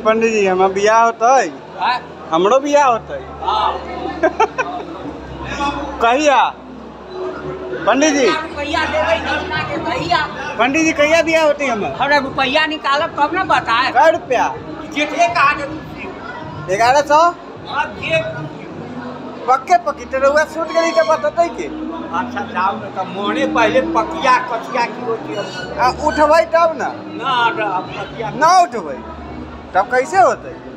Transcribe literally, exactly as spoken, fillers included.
पंडित जी हम बियाह होता है, हमरो बियाह होता है। कहिया पंडित जी? पंडित जी कहिया बियाह होती हम? हमरा रुपया निकालब तब ना बताए। कै रुपया? ग्यारह सौ पक्के पक्की तो रउआ सूट गई के बताते के। अच्छा जाओ ना तो मोने पहले पकिया कचिया की होती है। आ उठबै तब ना ना ना ना उठबै तब कैसे होते?